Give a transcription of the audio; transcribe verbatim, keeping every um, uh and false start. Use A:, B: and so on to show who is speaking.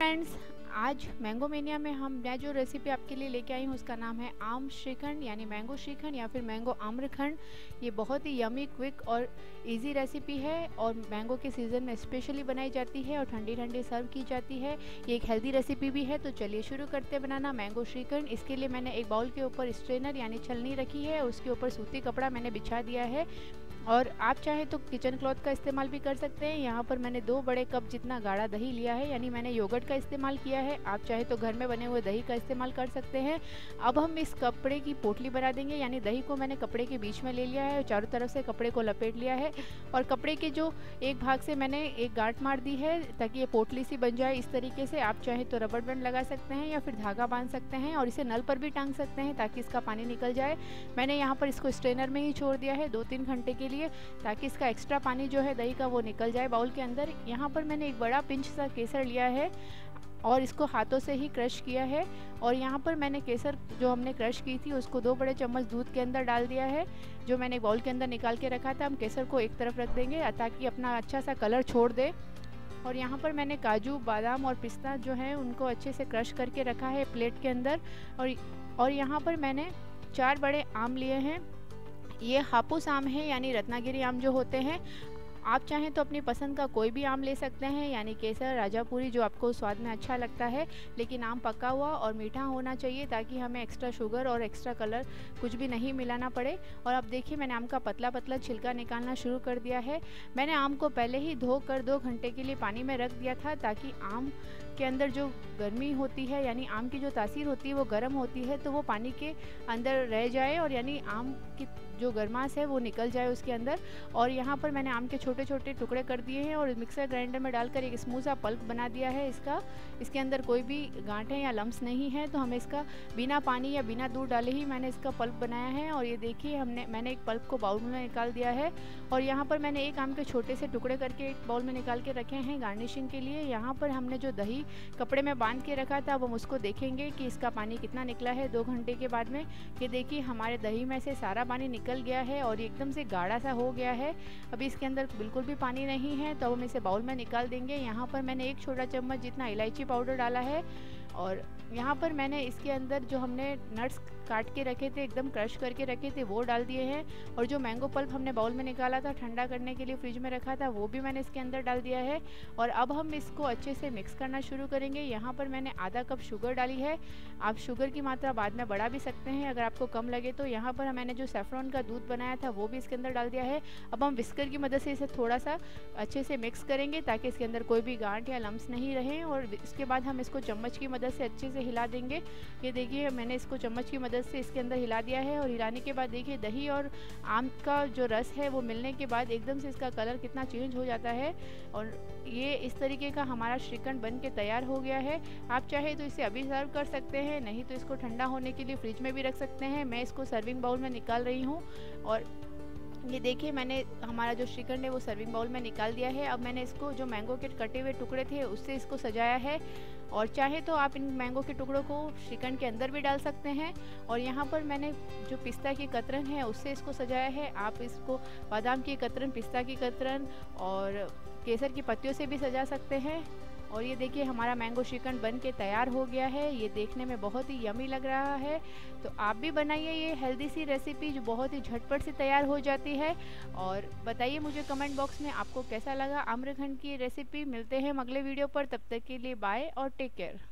A: Friends, आज mango mania में हम मैं जो रेसिपी आपके लिए लेके आई हूँ उसका नाम है आम श्रीखंड यानी मैंगो श्रीखंड या फिर मैंगो आम्रखंड। ये बहुत ही यमी, क्विक और इजी रेसिपी है और मैंगो के सीज़न में स्पेशली बनाई जाती है और ठंडी ठंडी सर्व की जाती है। ये एक हेल्दी रेसिपी भी है। तो चलिए शुरू करते हैं बनाना मैंगो श्रीखंड। इसके लिए मैंने एक बाउल के ऊपर स्ट्रेनर यानी छलनी रखी है, उसके ऊपर सूती कपड़ा मैंने बिछा दिया है और आप चाहें तो किचन क्लॉथ का इस्तेमाल भी कर सकते हैं। यहाँ पर मैंने दो बड़े कप जितना गाढ़ा दही लिया है, यानी मैंने योगर्ट का इस्तेमाल किया है। आप चाहे तो घर में बने हुए दही का इस्तेमाल कर सकते हैं। अब हम इस कपड़े की पोटली बना देंगे, यानी दही को मैंने कपड़े के बीच में ले लिया है और चारों तरफ से कपड़े को लपेट लिया है और कपड़े के जो एक भाग से मैंने एक गांठ मार दी है ताकि ये पोटली सी बन जाए। इस तरीके से आप चाहे तो रबड़ बैंड लगा सकते हैं या फिर धागा बांध सकते हैं और इसे नल पर भी टांग सकते हैं ताकि इसका पानी निकल जाए। मैंने यहाँ पर इसको स्ट्रेनर में ही छोड़ दिया है दो तीन घंटे के लिए ताकि इसका एक्स्ट्रा पानी जो है दही का वो निकल जाए बाउल के अंदर। यहाँ पर मैंने एक बड़ा पिंच सा केसर लिया है और इसको हाथों से ही क्रश किया है और यहाँ पर मैंने केसर जो हमने क्रश की थी उसको दो बड़े चम्मच दूध के अंदर डाल दिया है जो मैंने बाउल के अंदर निकाल के रखा था। हम केसर को एक तरफ रख देंगे ताकि अपना अच्छा सा कलर छोड़ दे। और यहाँ पर मैंने काजू, बादाम और पिस्ता जो है उनको अच्छे से क्रश करके रखा है प्लेट के अंदर। और और यहाँ पर मैंने चार बड़े आम लिए हैं। ये हापुस आम है यानी रत्नागिरी आम जो होते हैं। आप चाहें तो अपनी पसंद का कोई भी आम ले सकते हैं, यानी केसर, राजापुरी, जो आपको स्वाद में अच्छा लगता है, लेकिन आम पका हुआ और मीठा होना चाहिए ताकि हमें एक्स्ट्रा शुगर और एक्स्ट्रा कलर कुछ भी नहीं मिलाना पड़े। और अब देखिए मैंने आम का पतला पतला छिलका निकालना शुरू कर दिया है। मैंने आम को पहले ही धो कर दो घंटे के लिए पानी में रख दिया था ताकि आम के अंदर जो गर्मी होती है यानी आम की जो तासीर होती है वो गर्म होती है तो वो पानी के अंदर रह जाए और यानी आम की जो गर्माश है वो निकल जाए उसके अंदर। और यहाँ पर मैंने आम के छोटे छोटे टुकड़े कर दिए हैं और मिक्सर ग्राइंडर में डालकर एक स्मूथ सा पल्प बना दिया है इसका। इसके अंदर कोई भी गांठें या लम्स नहीं है तो हमें इसका बिना पानी या बिना दूध डाले ही मैंने इसका पल्प बनाया है। और ये देखिए हमने मैंने एक पल्प को बाउल में निकाल दिया है और यहाँ पर मैंने एक आम के छोटे से टुकड़े करके एक बाउल में निकाल के रखे हैं गार्निशिंग के लिए। यहाँ पर हमने जो दही कपड़े में बांध के रखा था अब हम उसको देखेंगे कि इसका पानी कितना निकला है दो घंटे के बाद में। ये देखिए हमारे दही में से सारा पानी निकल गया है और एकदम से गाढ़ा सा हो गया है। अभी इसके अंदर बिल्कुल भी पानी नहीं है तो हम इसे बाउल में निकाल देंगे। यहाँ पर मैंने एक छोटा चम्मच जितना इलायची पाउडर डाला है और यहाँ पर मैंने इसके अंदर जो हमने नट्स काट के रखे थे, एकदम क्रश करके रखे थे, वो डाल दिए हैं। और जो मैंगो पल्प हमने बाउल में निकाला था ठंडा करने के लिए फ्रिज में रखा था वो भी मैंने इसके अंदर डाल दिया है। और अब हम इसको अच्छे से मिक्स करना शुरू करेंगे। यहाँ पर मैंने आधा कप शुगर डाली है। आप शुगर की मात्रा बाद में बढ़ा भी सकते हैं अगर आपको कम लगे तो। यहाँ पर मैंने जो सैफरॉन का दूध बनाया था वो भी इसके अंदर डाल दिया है। अब हम विस्कर की मदद से इसे थोड़ा सा अच्छे से मिक्स करेंगे ताकि इसके अंदर कोई भी गांठ या लम्स नहीं रहे। और इसके बाद हम इसको चम्मच की मदद से अच्छे से हिला देंगे। ये देखिए मैंने इसको चम्मच की मदद से इसके अंदर हिला दिया है और हिलाने के बाद देखिए दही और आम का जो रस है वो मिलने के बाद एकदम से इसका कलर कितना चेंज हो जाता है। और ये इस तरीके का हमारा श्रीखंड बन के तैयार हो गया है। आप चाहे तो इसे अभी सर्व कर सकते हैं, नहीं तो इसको ठंडा होने के लिए फ्रिज में भी रख सकते हैं। मैं इसको सर्विंग बाउल में निकाल रही हूँ और ये देखिए मैंने हमारा जो श्रीखंड है वो सर्विंग बाउल में निकाल दिया है। अब मैंने इसको जो मैंगो के कटे हुए टुकड़े थे उससे इसको सजाया है और चाहे तो आप इन मैंगो के टुकड़ों को श्रीखंड के अंदर भी डाल सकते हैं। और यहाँ पर मैंने जो पिस्ता की कतरन है उससे इसको सजाया है। आप इसको बादाम की कतरन, पिस्ता की कतरन और केसर की पत्तियों से भी सजा सकते हैं। और ये देखिए हमारा मैंगो श्रीखंड बन के तैयार हो गया है। ये देखने में बहुत ही यमी लग रहा है तो आप भी बनाइए ये हेल्दी सी रेसिपी जो बहुत ही झटपट से तैयार हो जाती है। और बताइए मुझे कमेंट बॉक्स में आपको कैसा लगा आम्रखंड की रेसिपी। मिलते हैं अगले वीडियो पर, तब तक के लिए बाय और टेक केयर।